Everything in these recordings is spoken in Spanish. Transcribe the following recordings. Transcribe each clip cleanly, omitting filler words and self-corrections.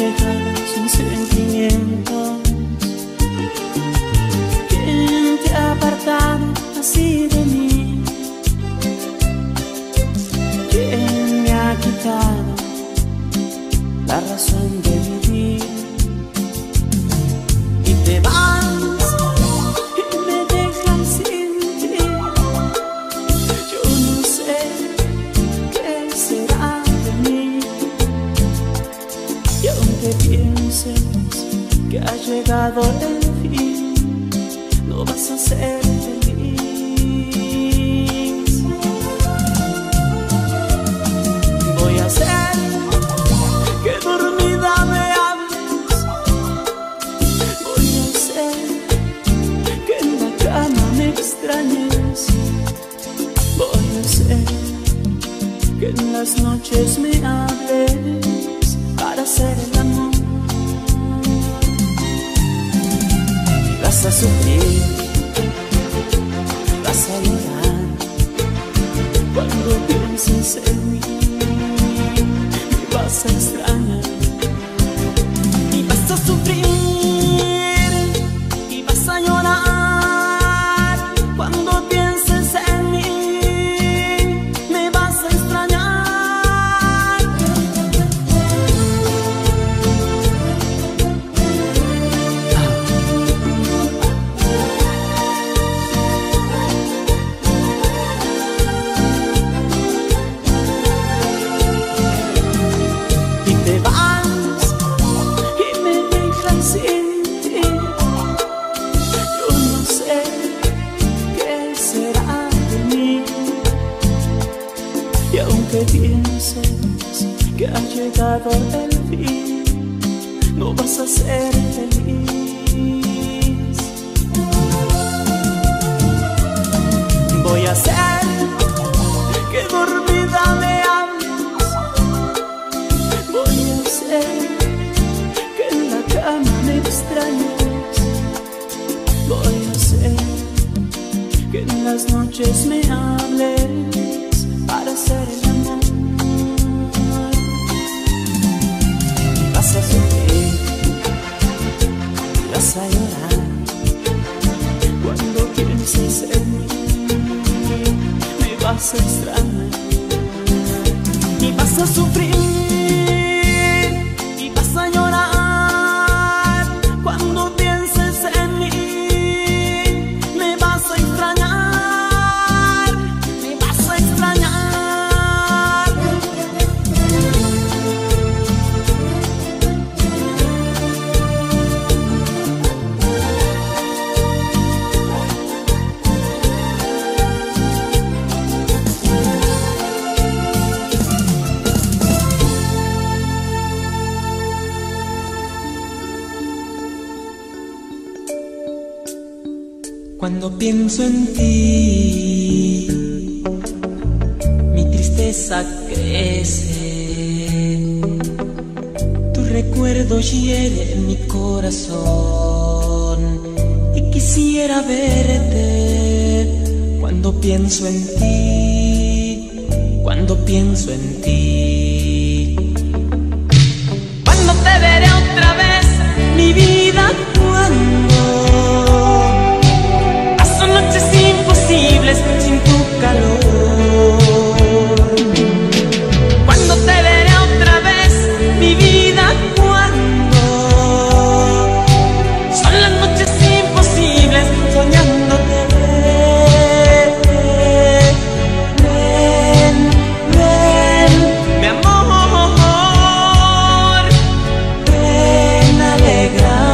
dejado sin sentimientos. ¿Quién te ha apartado así de mí? ¿Quién me ha quitado la razón de vivir? Y te vas y me dejas sin ti. Yo no sé qué será de mí. Y aunque pienses que ha llegado el fin, no vas a ser feliz. Voy a hacer que dormida me hables. Voy a hacer que en la cama me extrañes. Voy a hacer que en las noches me hables para hacer el amor. Y vas a sufrir, vas a llorar cuando pienses en mí. Me vas a extrañar y vas a sufrir y vas a llorar cuando pienses en mí. Me vas a extrañar. Y te vas y me dejas sin ti. Yo no sé qué será de mí. Y aunque pienses que ha llegado el fin, no vas a ser feliz. Voy a hacer que dormida me hables. Voy a hacer que en la cama me extrañes. Voy a hacer que en las noches me hables para hacer el amor. Y vas a sufrir, y vas a llorar cuando pienses en mí. Me vas a extrañar y vas a sufrir y vas a llorar cuando pienses en mí. Me vas a extrañar, me vas a extrañar. Cuando pienso en ti, mi tristeza crece. Tu recuerdo hiere mi corazón y quisiera verte. Cuando pienso en ti, cuando pienso en ti. Cuando te veré otra vez, mi vida, cuando noches imposibles sin tu calor. Cuando te veré otra vez, mi vida, cuando son las noches imposibles soñándote. Ven, ven, mi amor, ven a alegrar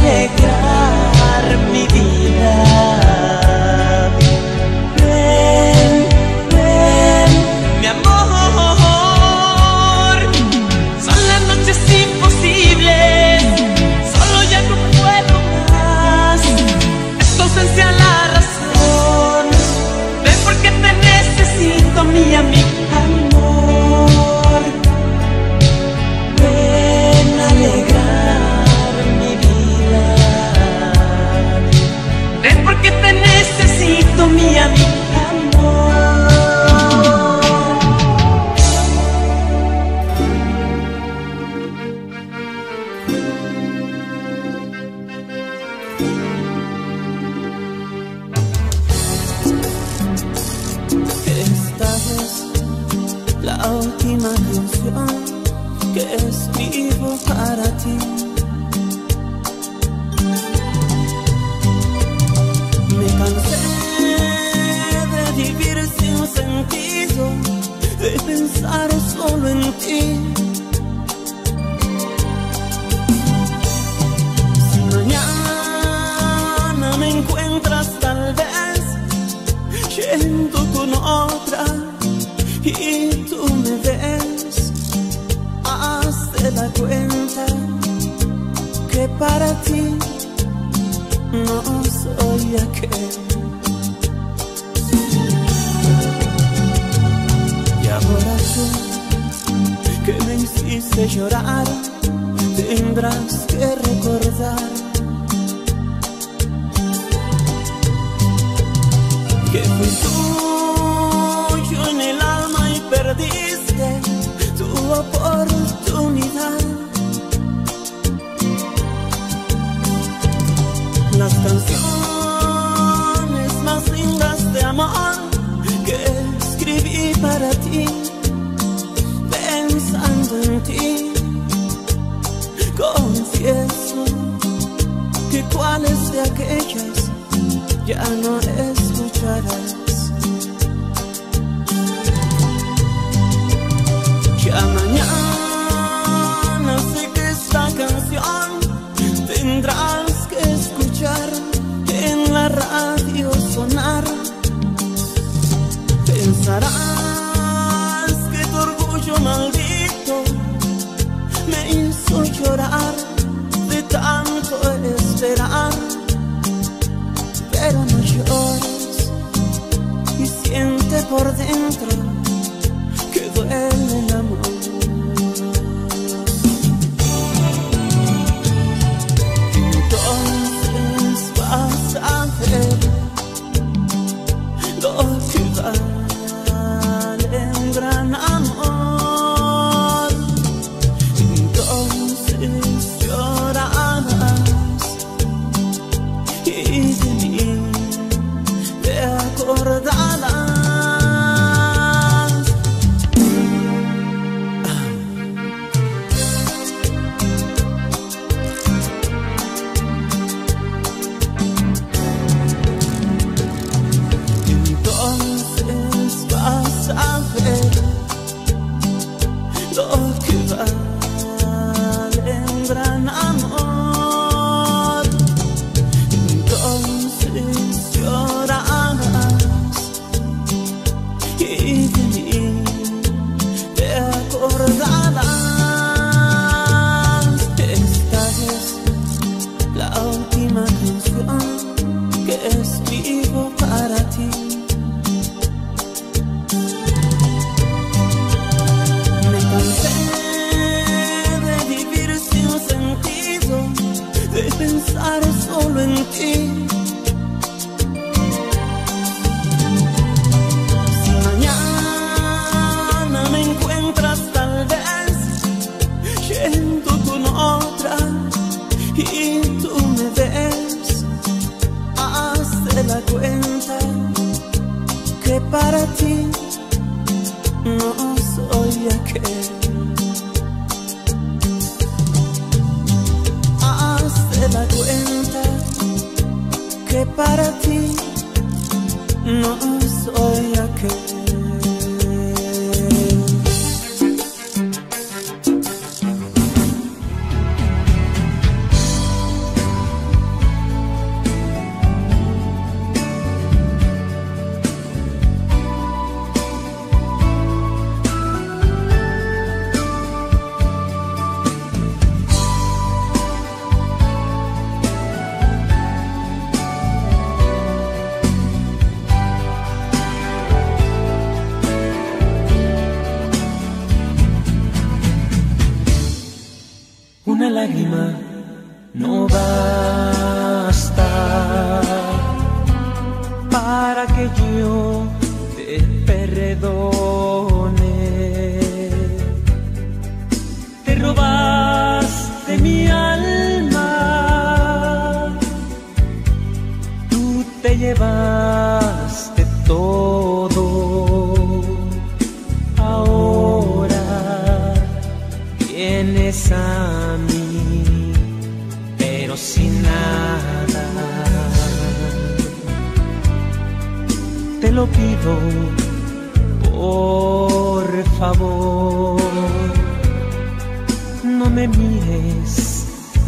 alegrar mi vida. Ven, ven, mi amor. Son las noches imposibles, solo ya no puedo más. Es tu ausencia la razón. Ven porque te necesito, mi amigo. Mi amor. Esta es la última canción que escribo para ti. Me cansé vivir sin sentido, de pensar solo en ti. Si mañana me encuentras tal vez yendo con otra y tú me ves, hazte la cuenta que para ti no soy aquel. Ahora tú, que me hiciste llorar, tendrás que recordar que fui tuyo en el alma y perdiste tu oportunidad. Las canciones más lindas de amor que escribí para ti, pensando en ti, confieso que cuáles de aquellas ya no escucharás. Ya mañana sé que esta canción tendrás que escuchar en la radio sonar. Pensarás que tu orgullo maldito me hizo llorar de tanto esperar, pero no llores y siente por dentro que duele el amor. Entonces vas a ver lo que vale un gran amor. Entonces llorarás y de mí te acordarás. Entonces vas a ver lo que vale un gran amor. Entonces llorarás y de mí te acordarás. Esta es la última canción que escribo para ti. Me cansé de vivir sin sentido, de pensar solo en ti. Si mañana me encuentras tal vez yendo con otra y tú me ves, hazte la cuenta que para ti no soy aquel. Hazte la cuenta que para ti no soy aquel. Una lágrima no basta para que yo te perdone. Te robaste mi alma, tú te llevaste todo. Ahora vienes a mí, pero sin nada. Te lo pido, por favor, no me mires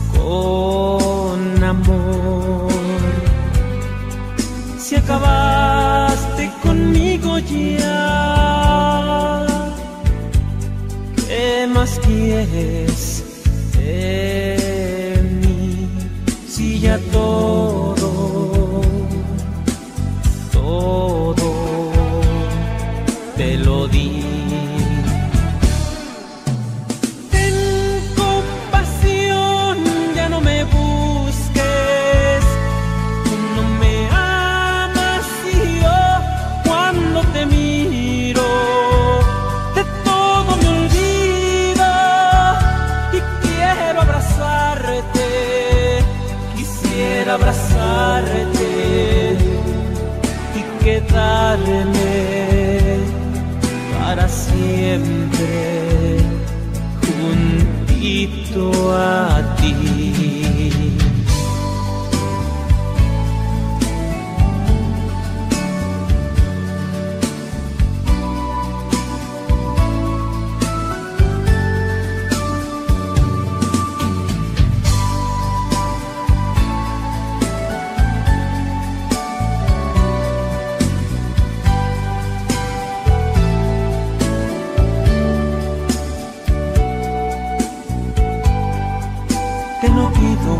con amor. Si acabaste conmigo ya, ¿qué más quieres de mí? Si ya todo te lo di. Ten compasión, ya no me busques. Tú no me amas y yo cuando te miro de todo me olvido y quiero abrazarte. Quisiera abrazarte y quedarme para siempre juntito a ti. Te lo pido,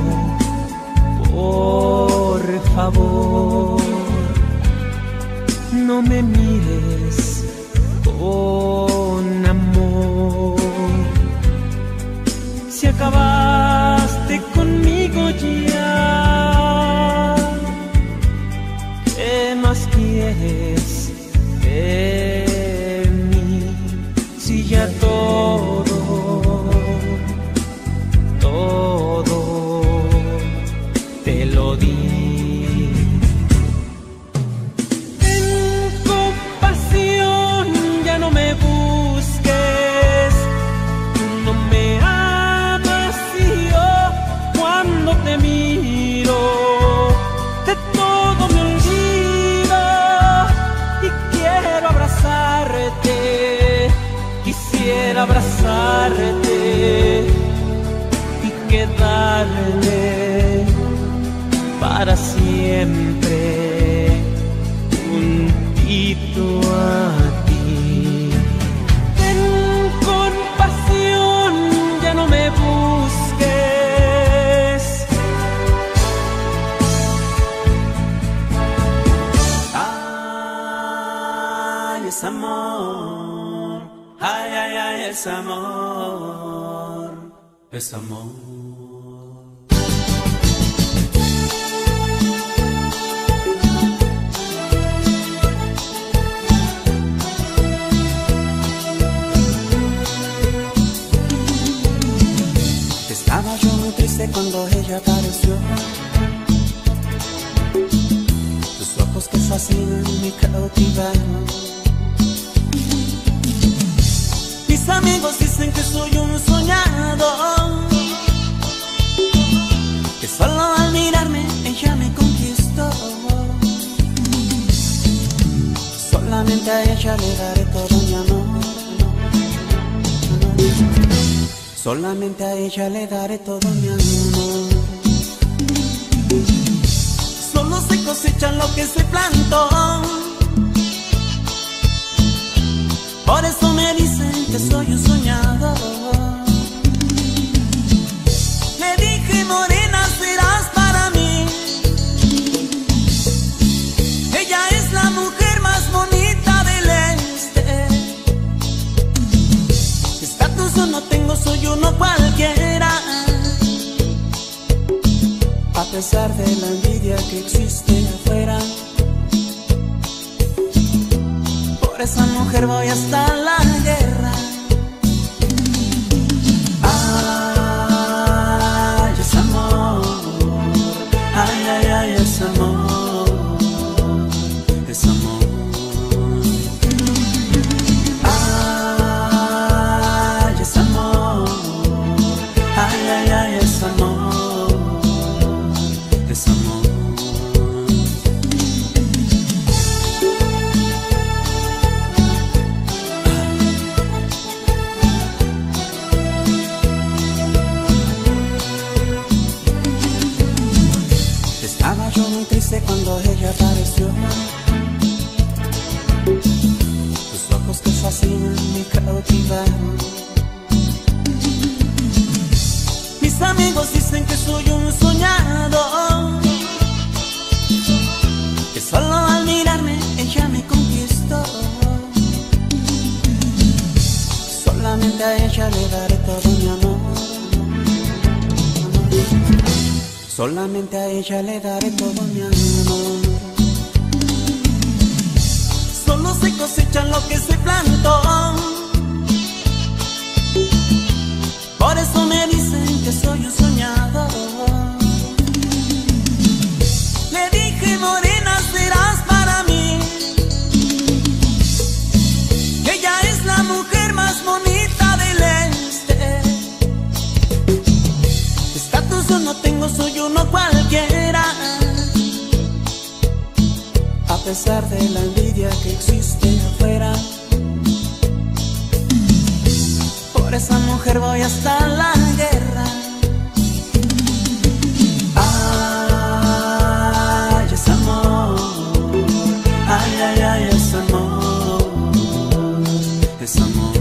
por favor, no me mires con amor. Si acabaste conmigo ya, ¿qué más quieres de mí? Si ya todo te lo di. Ten compasión, ya no me busques. Tú no me amas y yo cuando te miro de todo me olvido y quiero abrazarte. Quisiera abrazarte y quedarme para siempre juntito a ti. Ten compasión, ya no me busques. Ay, es amor. Ay, ay, ay, es amor. Es amor. Estaba yo muy triste cuando ella apareció. Tus ojos que fascinan me cautivaron. Mis amigos dicen que soy un soñador, que solo al mirarme ella me conquistó. Solamente a ella le daré todo mi amor. Solamente a ella le daré todo mi amor. Solo se cosecha lo que se plantó. Por eso me dicen que soy un soñador. Le dije, morena, serás para mí. Ella es la mujer más bonita del este. Estatus yo no tengo, soy uno cualquiera. pesar de la envidia que existe afuera. Por esa mujer voy hasta la guerra. Ay, es amor. Ay, ay, ay, es amor. Es amor. Ay, es amor. Ay, ay, ay, es amor. Es amor. Estaba yo muy triste cuando ella apareció. Tus ojos que fascinan me cautivaron. Mis amigos dicen que soy un soñado, que solo al mirarme ella me conquistó. Solamente a ella le daré todo mi amor. Solamente a ella le daré todo mi amor. Solo se cosecha lo que se plantó. Por eso me dicen que soy un soñador. Le dije, morena, serás para mí. Que ella es la mujer más bonita del este. Estatus yo no tengo, soy uno cualquiera. A pesar de la envidia que existe afuera, por esa mujer voy hasta la guerra. Ay, es amor. Ay, ay, ay, es amor. Es amor.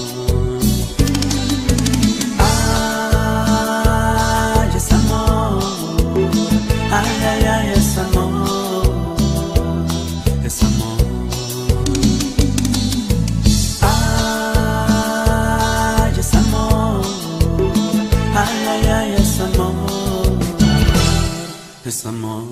Ay, es amor. Ay, ay, ay, es amor. Es amor. Ay, es amor. Ay, ay, ay, es amor. Es amor.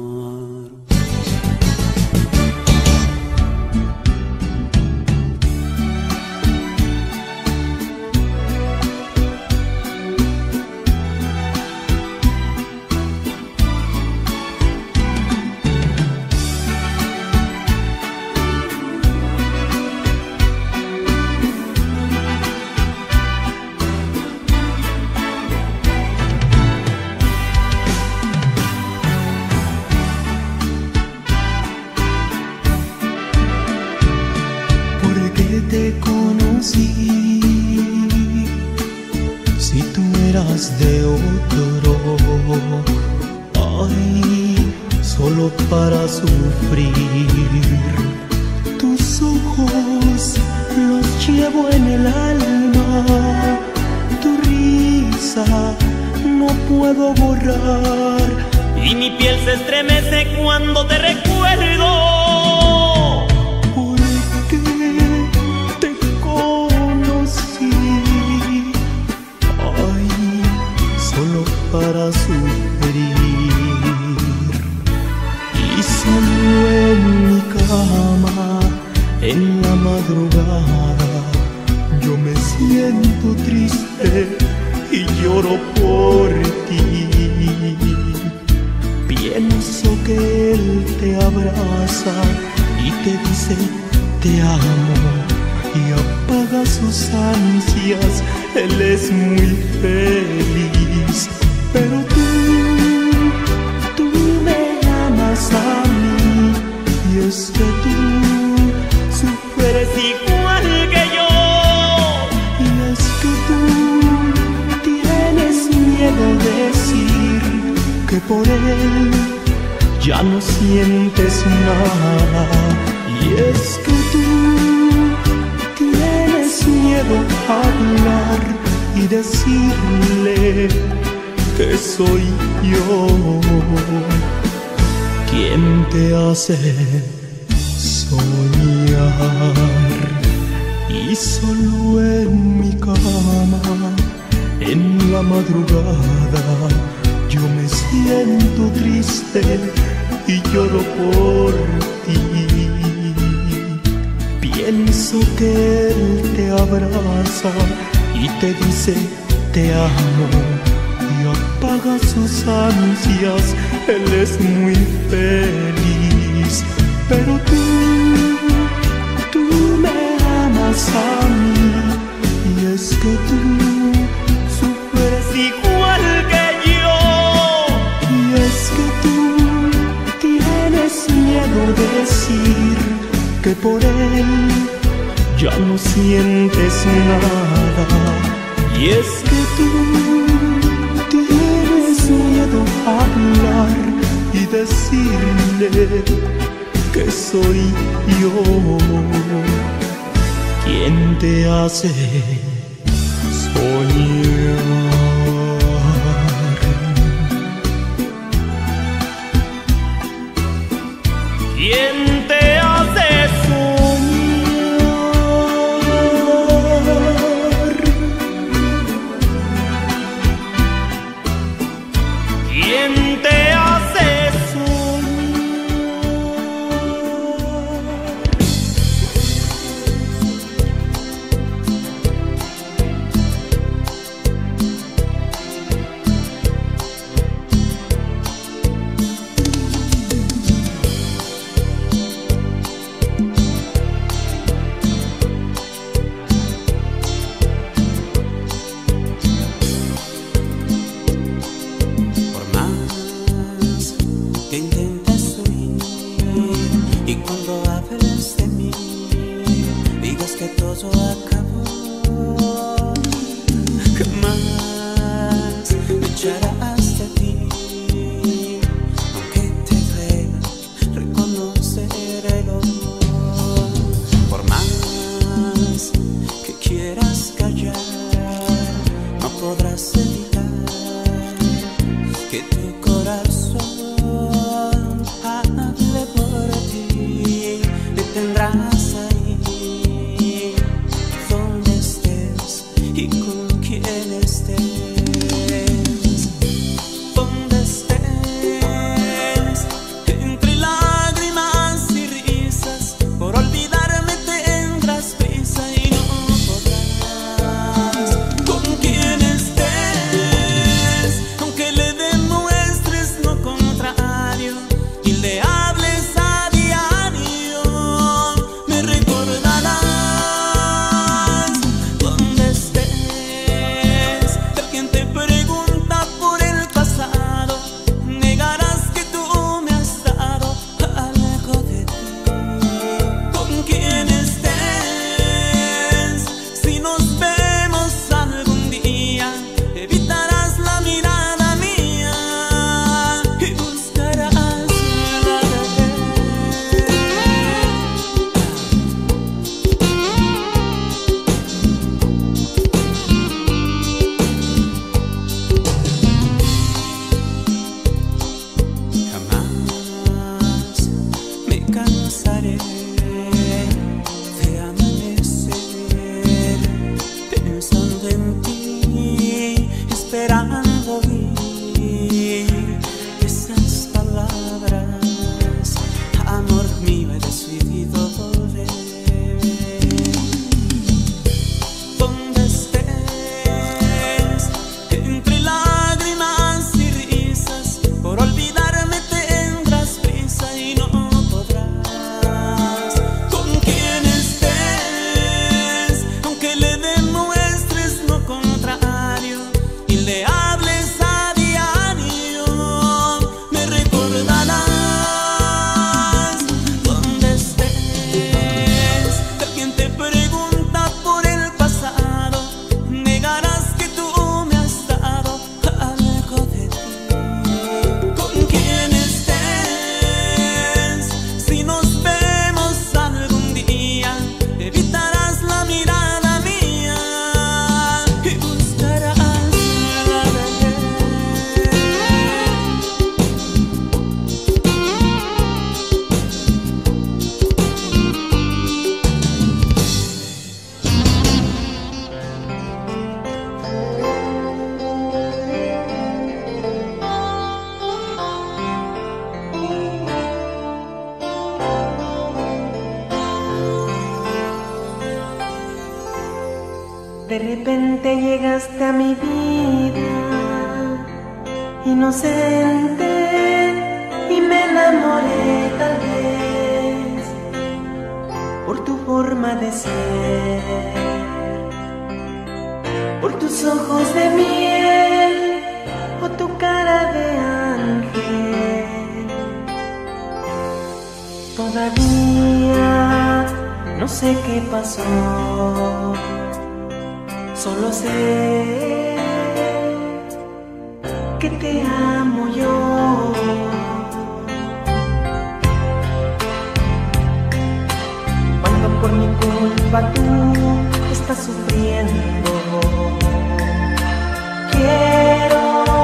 Te conocí, si tú eras de otro, ay, solo para sufrir. Tus ojos los llevo en el alma, tu risa no puedo borrar, y mi piel se estremece cuando te recuerdo. Para sufrir, y solo en mi cama, en la madrugada, yo me siento triste y lloro por ti. Pienso que él te abraza y te dice te amo, y apaga sus ansias, él es muy feliz. Pero tú me amas a mí, y es que tú sufres igual que yo. Y es que tú tienes miedo de decir que por él ya no sientes nada. Y es que tú tienes miedo a hablar y decirle que soy yo quien te hace soñar. Y solo en mi cama, en la madrugada, yo me siento triste y lloro por ti. Pienso que él te abraza y te dice te amo y apaga sus ansias, él es muy feliz. Pero tú me amas a mí y es que tú sufres igual que yo. Y es que tú tienes miedo de decir que por él ya no sientes nada. Y es que tú tienes miedo a hablar y decirle que soy yo quien te hace soñar. ¿Quién te hace soñar? ¿Quién te hace soñar? repente llegaste a mi vida, inocente, y me enamoré tal vez por tu forma de ser, por tus ojos de miel o tu cara de ángel. Todavía no sé qué pasó, solo sé que te amo yo. Cuando por mi culpa tú estás sufriendo, quiero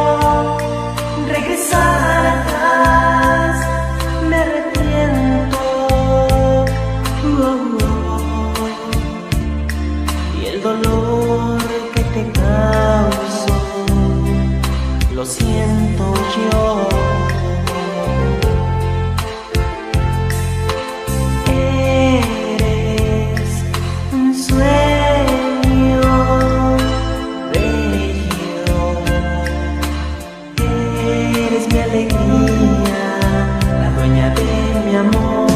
regresar atrás, me arrepiento. Y el dolor que te causo lo siento yo. Eres un sueño bello, eres mi alegría, la dueña de mi amor.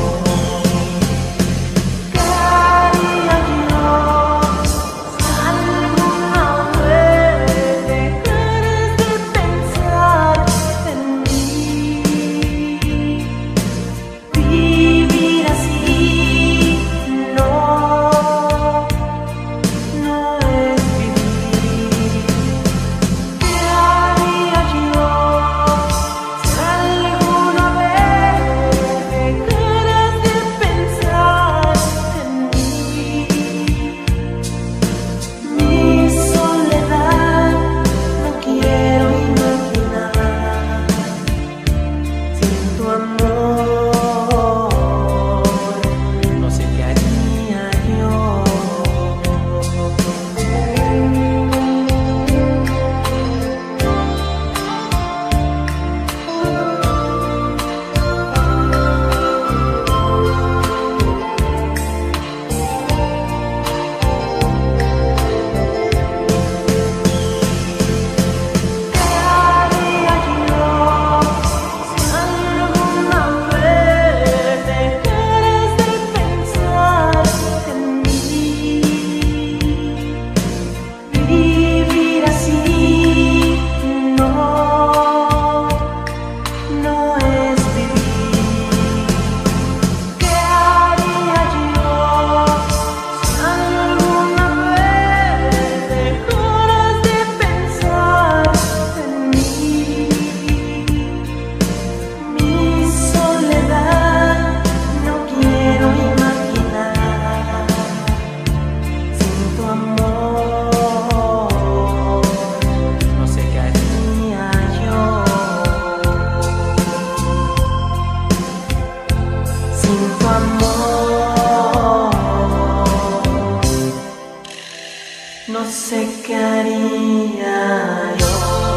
No sé qué haría yo.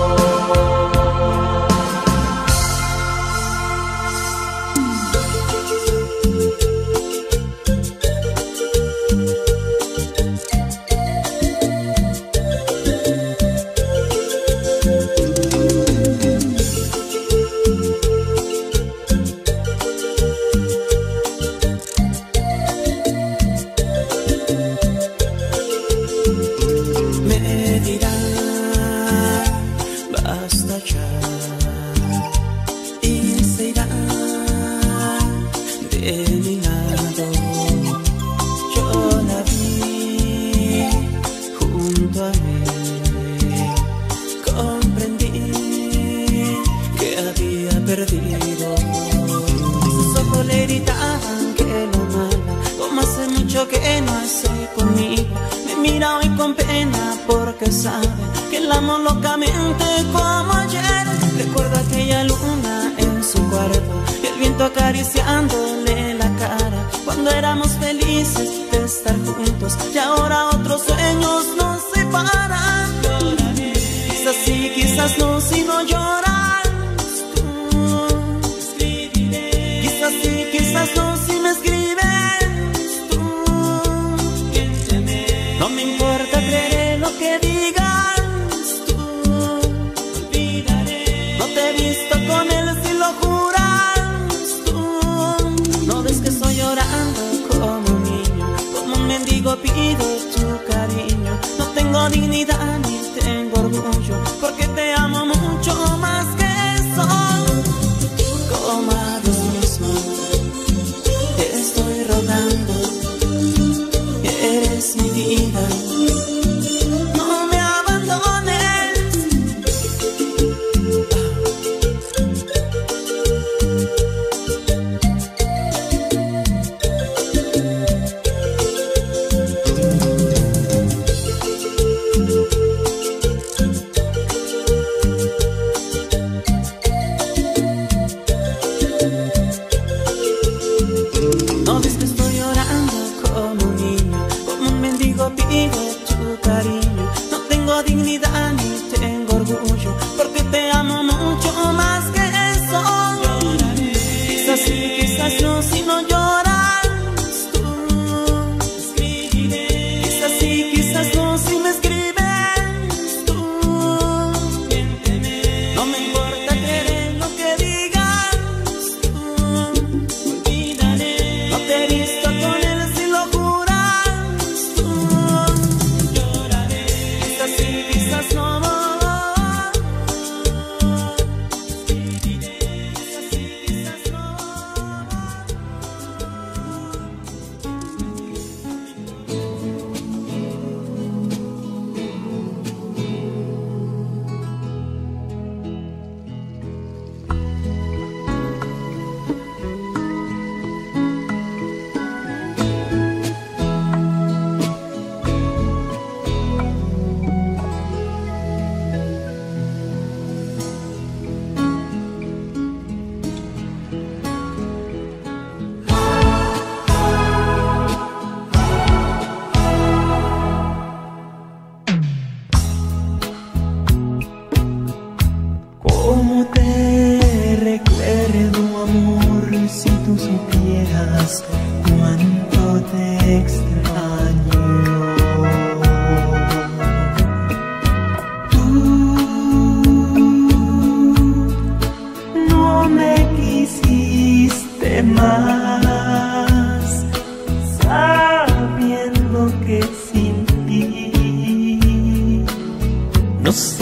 Que no hace conmigo, me mira hoy con pena porque sabe que la amo locamente como ayer. Recuerdo aquella luna en su cuarto y el viento acariciándole la cara cuando éramos felices de estar juntos y ahora otros sueños nos separan. Quizás sí, quizás no, si no lloras tú. Quizás sí, quizás no, si me escribes. No me importa creer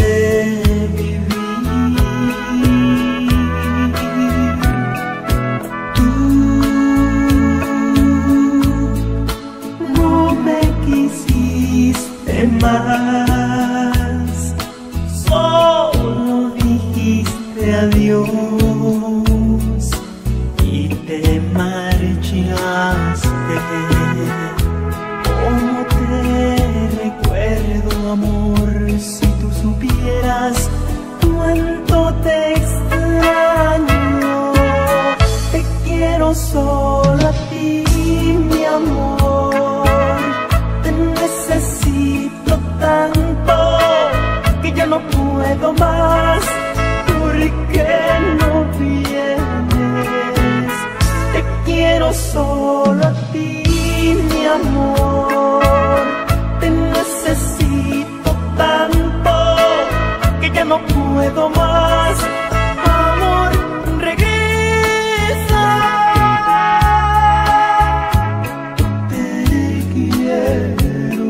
Más, solo dijiste adiós y te marchaste. ¿Cómo te recuerdo, amor? Si tú supieras cuánto te extraño. Te quiero solo a ti, mi amor. Te necesito tanto que ya no puedo más. ¿Por qué no vienes? Te quiero solo a ti, mi amor. Te necesito tanto que ya no puedo más. Amor, regresa. Te quiero.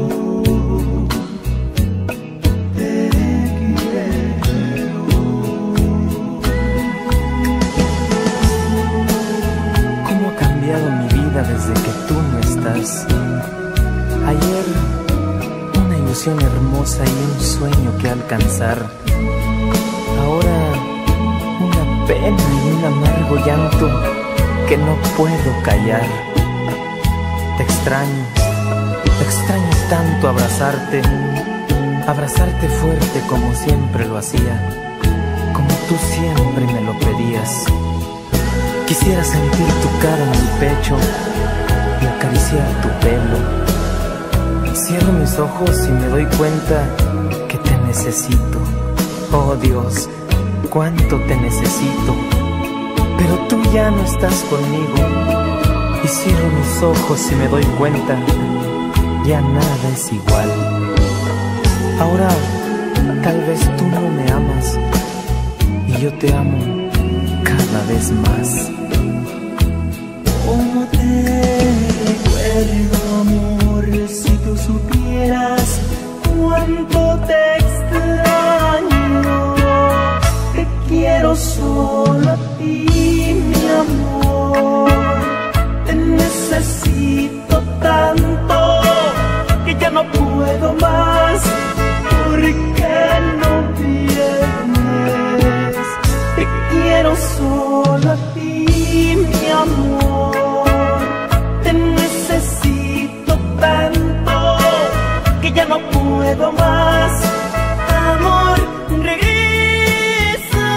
Desde que tú no estás. Ayer una ilusión hermosa y un sueño que alcanzar. Ahora una pena y un amargo llanto que no puedo callar. Te extraño tanto abrazarte fuerte como siempre lo hacía, como tú siempre me lo pedías. Quisiera sentir tu cara en mi pecho y acariciar tu pelo. Cierro mis ojos y me doy cuenta que te necesito. Oh Dios, cuánto te necesito. Pero tú ya no estás conmigo. Y cierro mis ojos y me doy cuenta, ya nada es igual. Ahora tal vez tú no me amas y yo te amo cada vez más. ¿Cómo te recuerdo, amor? Si tú supieras cuánto te extraño. Te quiero solo a ti, mi amor. Te necesito tanto que ya no puedo más. ¿Por qué no vienes? Te quiero solo a ti, mi amor. Te necesito tanto que ya no puedo más. Amor, regresa.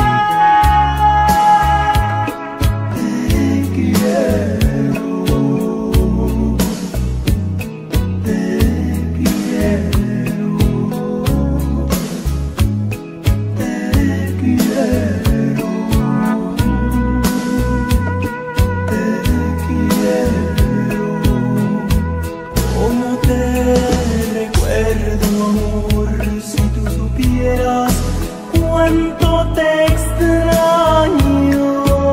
Te quiero. Te quiero. Te quiero. ¿Cómo te recuerdo, amor? Si tú supieras cuánto te extraño.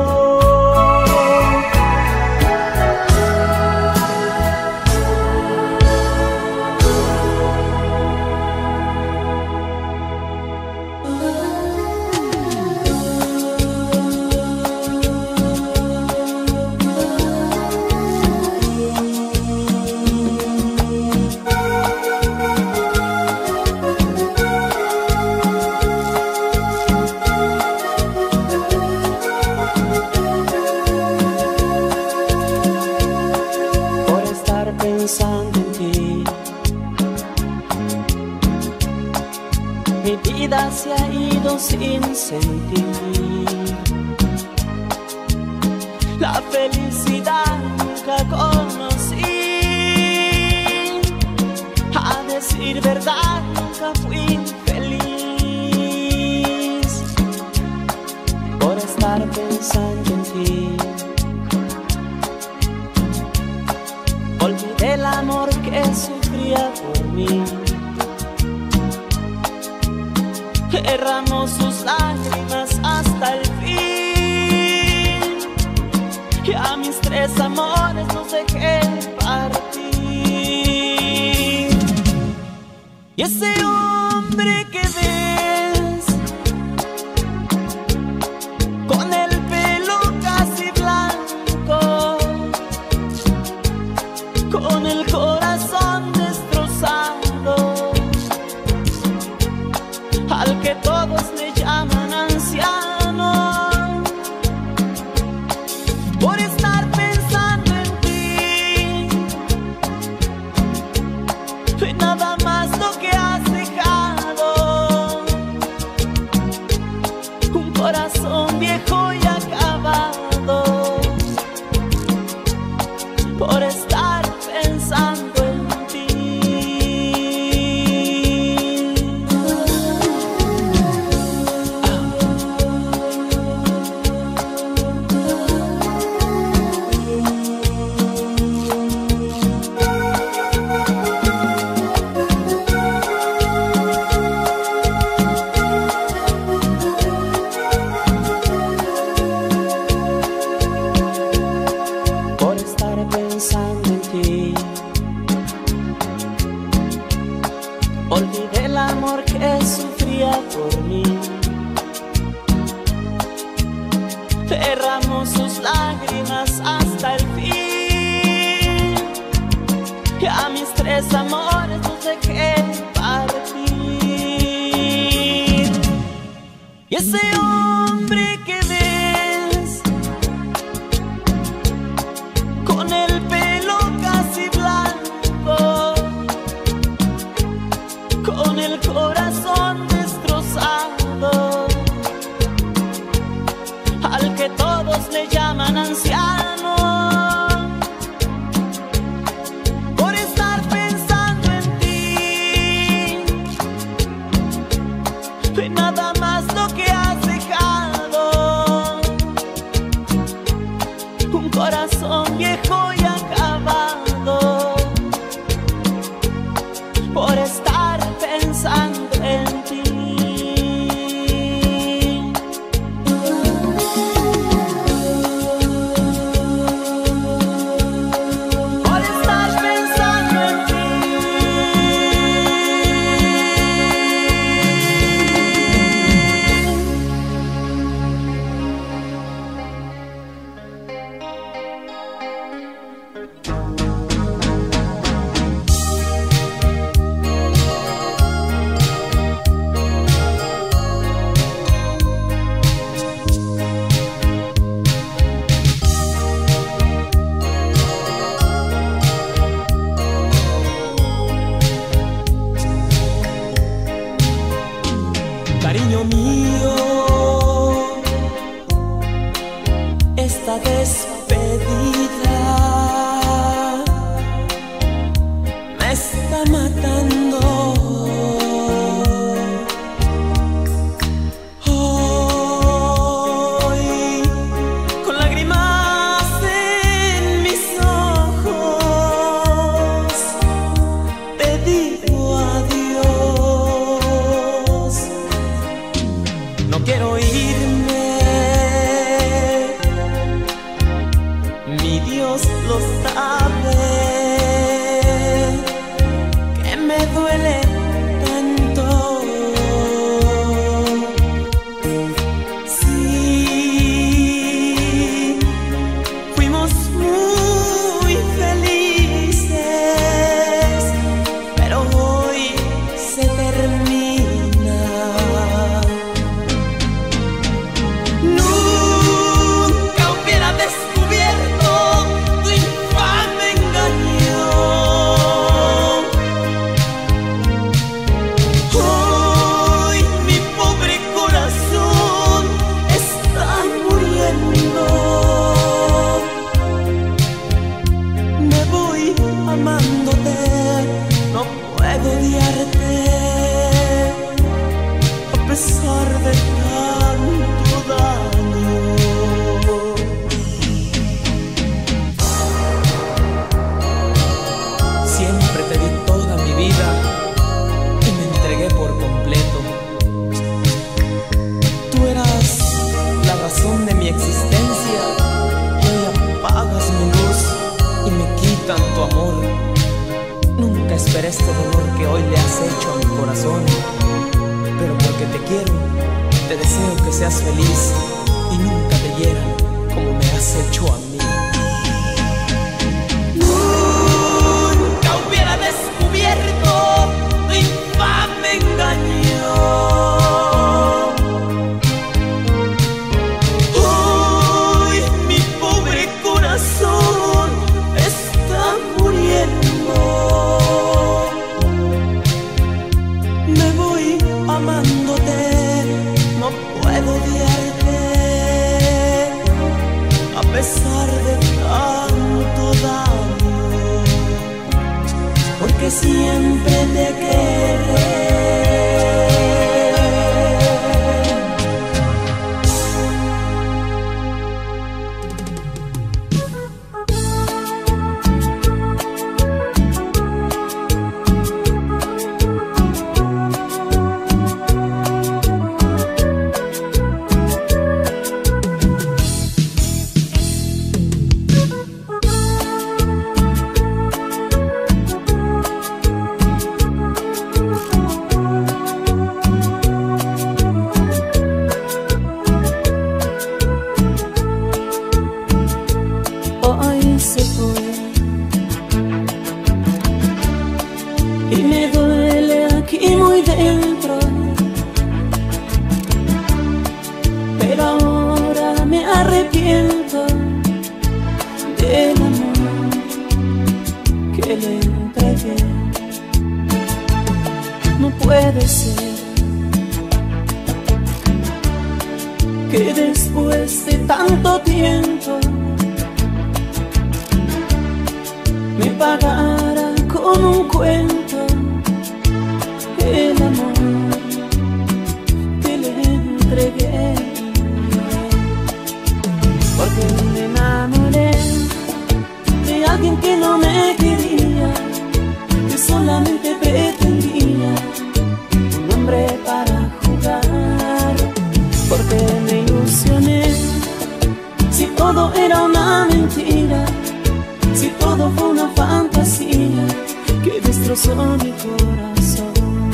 Pensando en ti, mi vida se ha ido sin sentir. La felicidad nunca conocí. A decir verdad, nunca fui feliz por estar pensando en ti. Olvidé el amor que sufría por mí. Derramó sus lágrimas hasta el fin. Y a mis 3 amores los dejé partir. Y ese hombre que ese hombre que ves con el pelo casi blanco, con el corazón destrozado, al que todos le llaman anciano, por estar pensando en ti, y nada más lo que has dejado, un corazón viejo y acabado, por estar pensando en ti. Cariño mío, esta despedida me está matando. Hoy, con lágrimas en mis ojos, te digo adiós. No quiero irme, mi Dios lo sabe, que me duele tanto. Sí, fuimos muy felices, pero hoy se termina. Nunca hubiera descubierto tu infame engaño. Hoy mi pobre corazón está muriendo. Me voy amándote, no puedo odiarte, a pesar de tanto daño. Siempre te di toda mi vida y me entregué por completo. Tú eras la razón de mi existencia y hoy apagas mi luz y me quitan tu amor. Nunca esperé este dolor que hoy le has hecho a mi corazón, pero porque te quiero, te deseo que seas feliz y nunca te hieran como me has hecho a mí. Nunca hubiera descubierto tu infame engaño. Hoy mi pobre corazón está muriendo. Me voy amándote, no puedo odiarte, a pesar le entregué. No puede ser que después de tanto tiempo me pagara con un cuento el amor que le entregué. Porque me enamoré de alguien que no me quería, que solamente pretendía un hombre para jugar. Porque me ilusioné, si todo era una mentira, si todo fue una fantasía que destrozó mi corazón.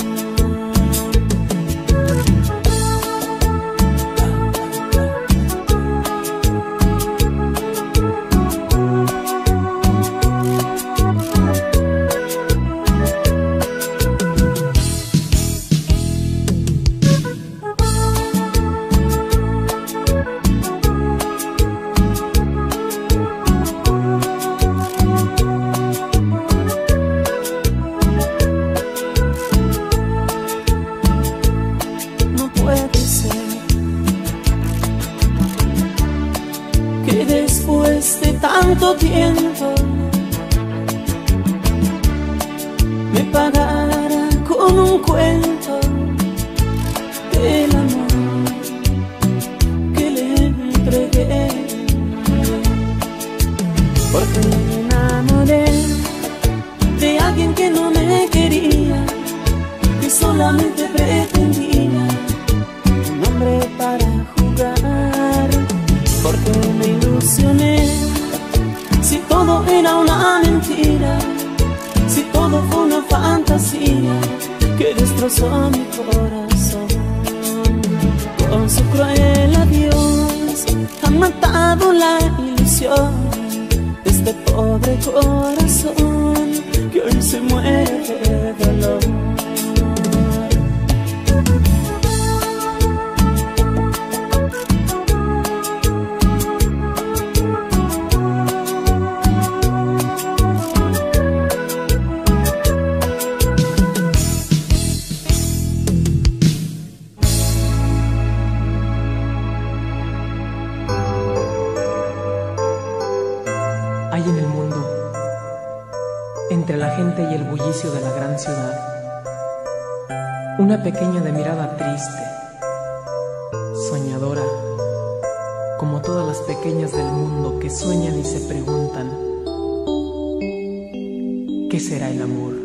Después de tanto tiempo me pagara con un cuento el amor que le entregué. Porque me enamoré de alguien que no me quería, que solamente pretendía un hombre para jugar. Porque me ilusioné, si todo era una mentira, si todo fue una fantasía que destrozó mi corazón. Con su cruel adiós han matado la ilusión de este pobre corazón que hoy se muere de dolor. Hay en el mundo, entre la gente y el bullicio de la gran ciudad, una pequeña de mirada triste, soñadora, como todas las pequeñas del mundo que sueñan y se preguntan, ¿qué será el amor?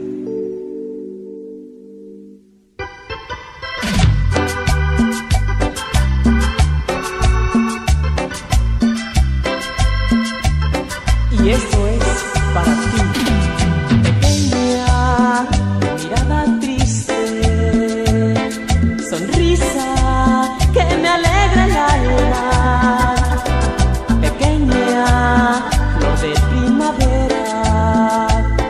Y esto es para ti, pequeña, mirada triste, sonrisa que me alegra el alma, pequeña, flor de primavera,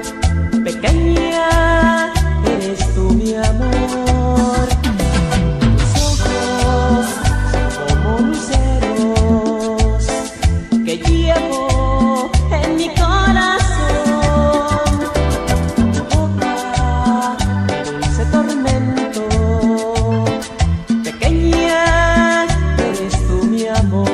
pequeña, eres tú mi amor. Tus ojos son como luceros que llevo en mi corazón, tu boca, mi dulce tormento, pequeña, eres tú mi amor.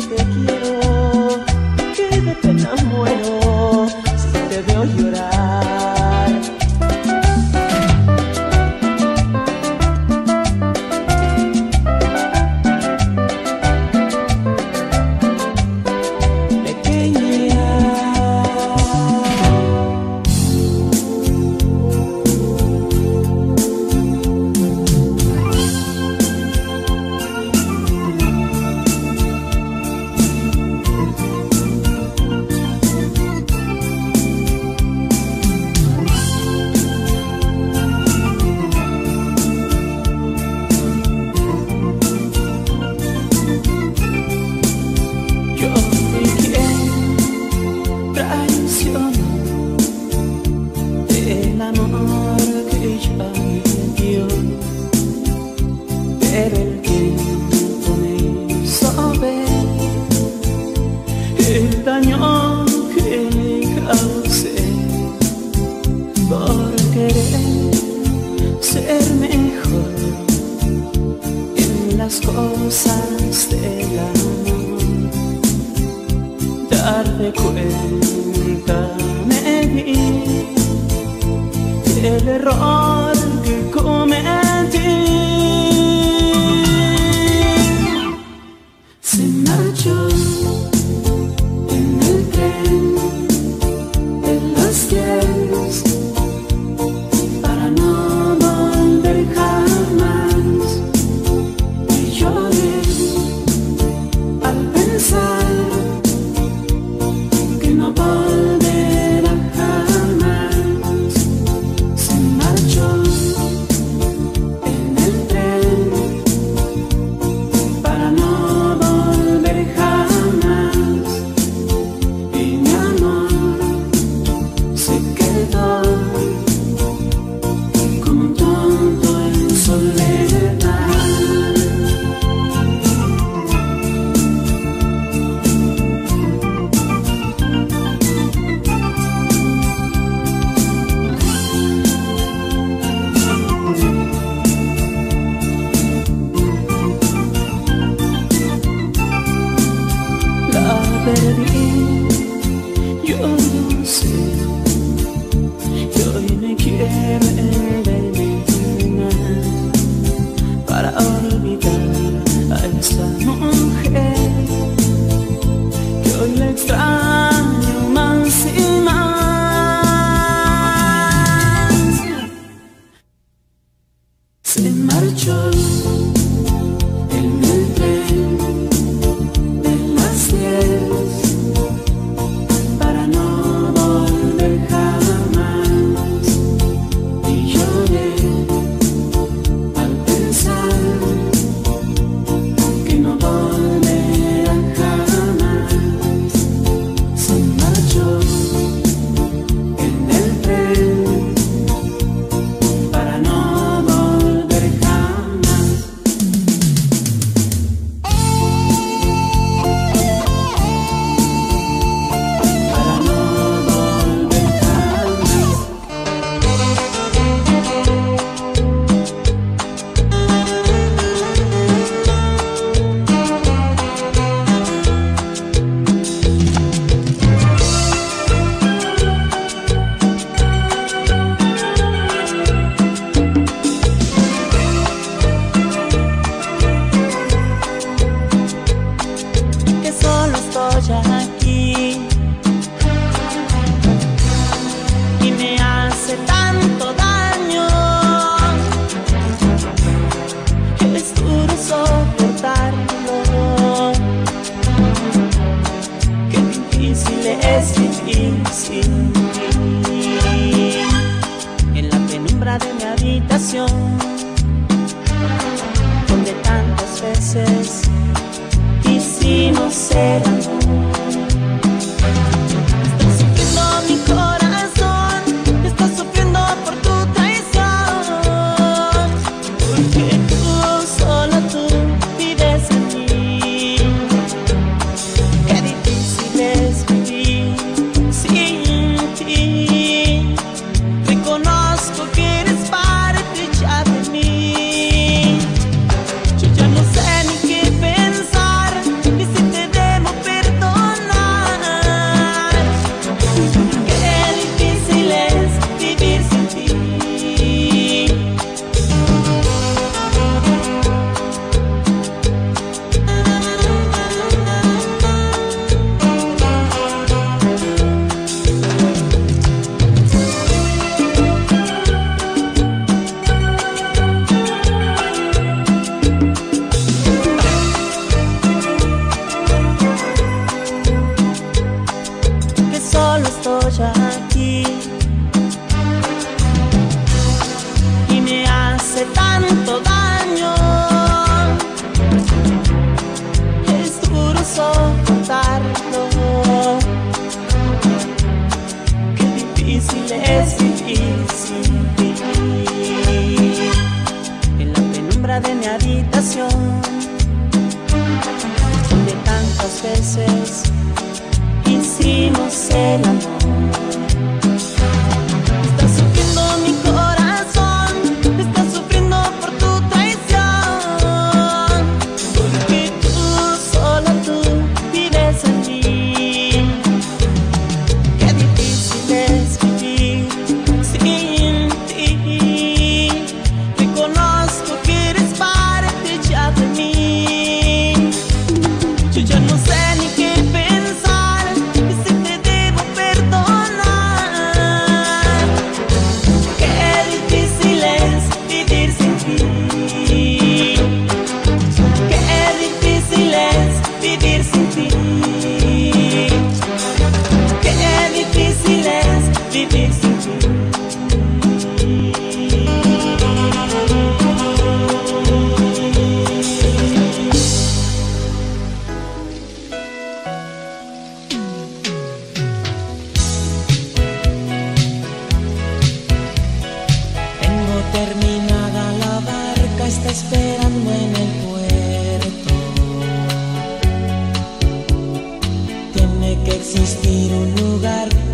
te quiero, que de pena muero si te veo llorar. Cosas del amor, darme cuenta me di del error que cometí. Se marchó en el tren de las 10 para no volver jamás. Que no volverá jamás. Se marchó en el tren para no volver jamás. Y mi amor se quedó como un tonto en soledad. Yo no sé, que hoy me quiero envenenar para olvidar a esa mujer, que hoy la extraño más y más. Se marchó en el tren de las 10 para no volver jamás. Y lloré al pensar que no volverá jamás. Se marchó en el tren para no volver jamás. Que solo estoy aquí y me hace tanto daño, que es duro soportarlo, que difícil es vivir sin ti. En la penumbra de mi habitación, donde tantas veces quisimos ser amor. Está sufriendo mi corazón, está sufriendo por tu traición, porque tú, solo tú, vives en mí. Qué difícil es vivir sin ¿Cuántas veces hicimos el amor? Está sufriendo mi corazón, está sufriendo por tu traición, porque tú, solo tú, vives en mí. Qué difícil es vivir sin ti. Reconozco que eres parte ya de mí. Yo ya no sé ni qué pensar, y si te debo perdonar. Qué difícil es vivir sin ti. Qué difícil es vivir sin ti. Qué difícil es vivir sin ti. Terminada la barca, está esperando en el puerto. Tiene que existir un lugar